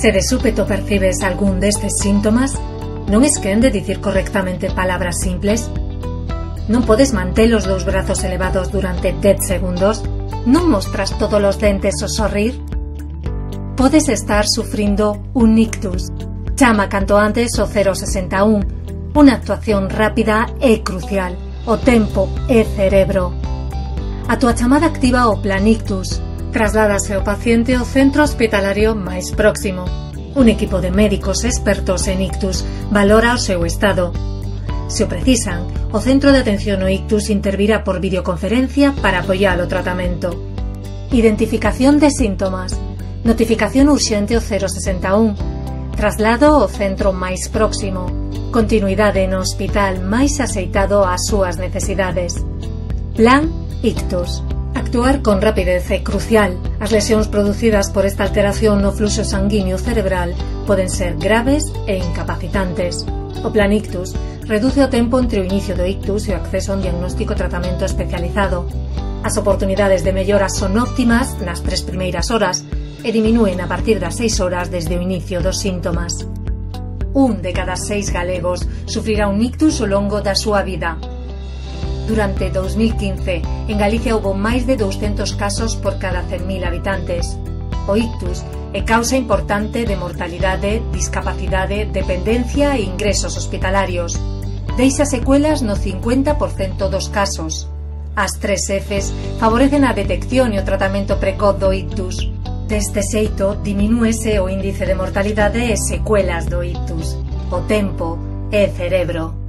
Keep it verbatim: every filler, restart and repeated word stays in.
Se de súpeto percibes algún destes síntomas, non es quen de dicir correctamente palabras simples? Non podes manter os dous brazos elevados durante dez segundos? Non mostras todos os dentes ao sorrir? Podes estar sufrindo un ictus. Chama canto antes o cero sesenta e un. Unha actuación rápida é crucial. O tempo é cerebro. A túa chamada activa o plan ictus. Trasládase o paciente ao centro hospitalario máis próximo. Un equipo de médicos expertos en ictus valora o seu estado. Se o precisan, o Centro de Atención ao Ictus intervirá por videoconferencia para apoiar o tratamento. Identificación de síntomas. Notificación urxente ao cero sesenta e un. Traslado ao centro máis próximo. Continuidade no hospital máis axeitado ás súas necesidades. Plan ictus. Actuar con rapidez é crucial. As lesións producidas por esta alteración no fluxo sanguíneo cerebral poden ser graves e incapacitantes. O plan ictus reduce o tempo entre o inicio do ictus e o acceso a un diagnóstico e tratamento especializado. As oportunidades de mellora son óptimas nas tres primeiras horas e diminúen a partir das seis horas desde o inicio dos síntomas. Un de cada seis galegos sufrirá un ictus ao longo da súa vida. Durante dous mil quince, en Galicia houbo máis de douscentos casos por cada cen mil habitantes. O ictus é causa importante de mortalidade, discapacidade, dependencia e ingresos hospitalarios. Deixa secuelas no cincuenta por cento dos casos. As tres Fs favorecen a detección e o tratamento precoz do ictus. Deste xeito, diminúese o índice de mortalidade e secuelas do ictus. O tempo é cerebro.